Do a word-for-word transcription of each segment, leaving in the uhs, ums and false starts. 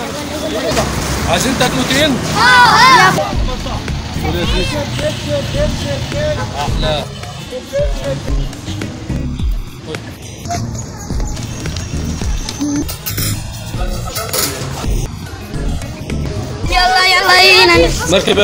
عايزين تاكلوا تين؟ اه احلى. يلا يلا هنا مركب.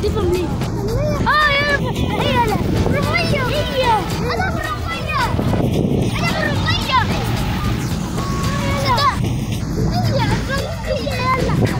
دي فمليه. اه يا هي لا رمية هي انا برمية انا برمية لا هي هي يلا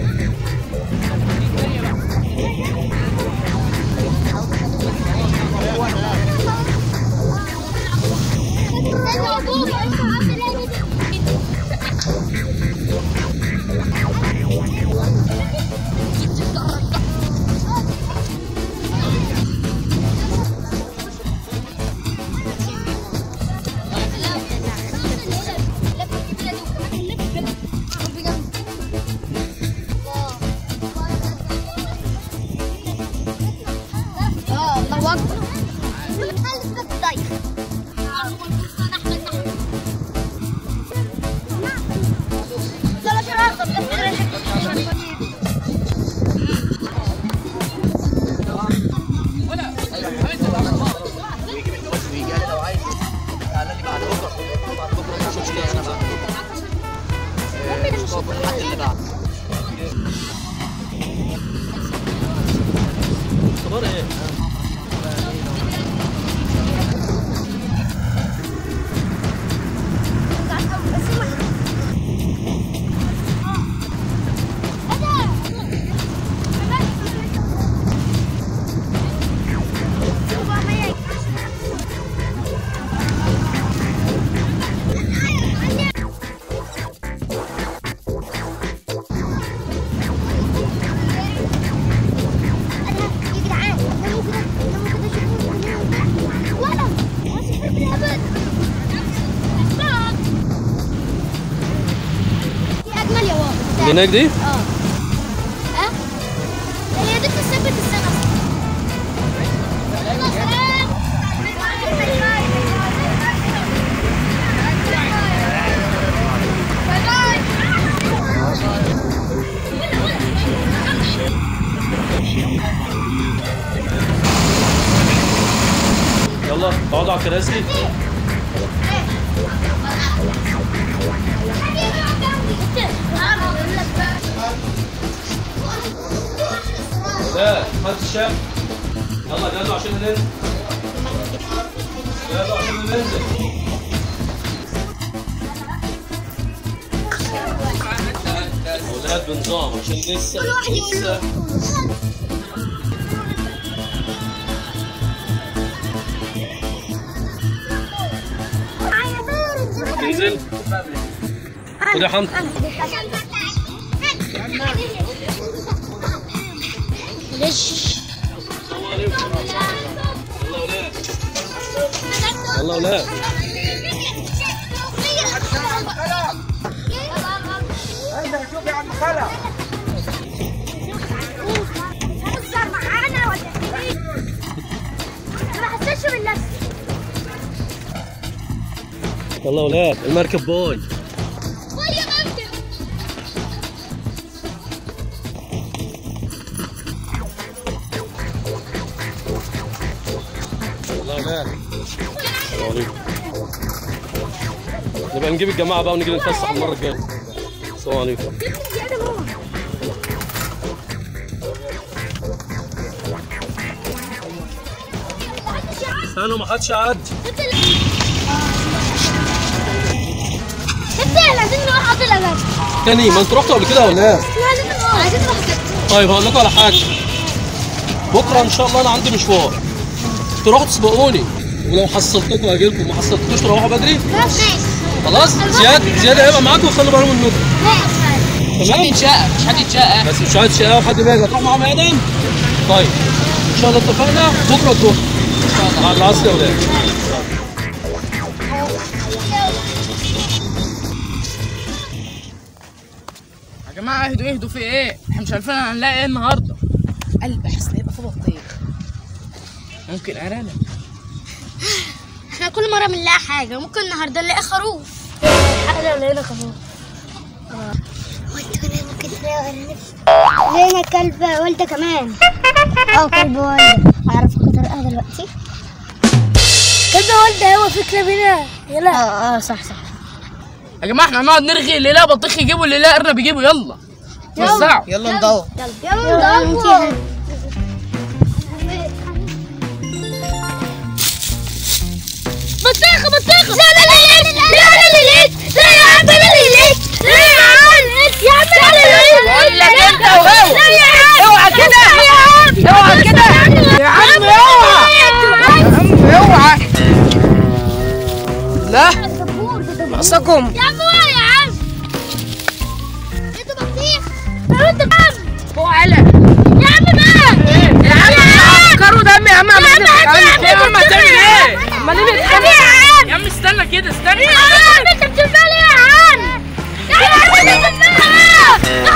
هناك دي؟ اه ها؟ هي دي بتثبت السنة. يلا اقعدوا على الكراسي. لا خد الشام. يلا جهزوا عشان ننزل. جهزوا عشان ننزل. اولاد بنظام عشان لسه لسه ننزل. خد يا حمد. ليش؟ يلا ولاد. انت شوف يا عم خلا. هزر معانا ولا ايه؟ ما حسيتش بالنفس. يلا ولاد المركب باي. نبقى نجيب الجماعة بقى ونيجي نتفسح المرة الجاية. السلام عليكم. استنوا ما حدش يعدي. عايزين نروح قبل الأذان. تاني ما انتوا رحتوا قبل كده ولا ايه؟ عايزين نروح. طيب هقول لكم على حاجة. بكرة إن شاء الله أنا عندي مشوار. تروحوا تسبقوني ولو حصلتكم اجي لكم، ما حصلتكوش تروحوا بدري. ماشي خلاص. زياد زياد هيبقى معاكم وخلوا بالهم منكم. ماشي. مش حد يتشقى مش حد يتشقى بس مش حد يتشقى وحد باجي. هتروح معاهم يا ادم؟ طيب ان شاء الله اتفقنا. بكره تروح ان شاء الله بعد العصر يا ولاد. يا جماعه اهدوا اهدوا في ايه؟ احنا مش عارفين هنلاقي ايه النهارده. قلب حاسس يبقى في بطيخ، ممكن ارانب. احنا كل مره بنلاقي حاجه، ممكن النهارده نلاقي خروف. احنا لقينا خروف. اه وانت كمان ممكن تلاقي ارانب. لقينا كلب والده كمان. اه كلب والده. اعرف طريقها دلوقتي. كلب والده هو فكره بينا. يلا اه اه صح صح. يا جماعه احنا هنقعد نرغي، اللي لا بطيخ يجيبوا اللي لا ارنب يجيبوا. يلا وزعوا. يلا ندور. يلا يلا ندور. بطيخه بطيخه. لا لا لا لا لا لا لا لا يا عم، انا اللي لقيت. لا يا عم يا عم، انا اللي لقيت. بقول لك انت وهو. لا يا عم، اوعى كده اوعى كده يا عم، اوعى يا عم اوعى. لا ناقصكم يا عم اوعى يا عم. انت بطيخ انت بام. فوق على يا عم بقى يا عم فكروا دم يا عم. يا عم هات يا عم هتعمل ايه؟ عمالين نتخانق يا عم. يا عم استنى كده استنى يا عم انت بتعمل ايه يا عم؟ يا عم انت بتعمل ايه؟